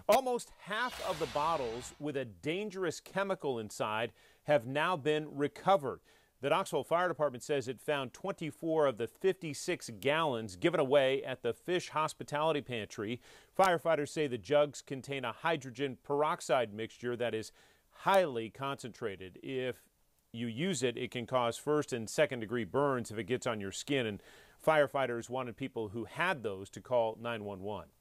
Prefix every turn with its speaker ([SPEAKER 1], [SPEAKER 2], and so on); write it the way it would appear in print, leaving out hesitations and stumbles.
[SPEAKER 1] Almost half of the bottles with a dangerous chemical inside have now been recovered. The Knoxville Fire Department says it found 24 of the 56 gallons given away at the Fish Hospitality Pantry. Firefighters say the jugs contain a hydrogen peroxide mixture that is highly concentrated. If you use it, it can cause first and second degree burns if it gets on your skin, and firefighters wanted people who had those to call 911.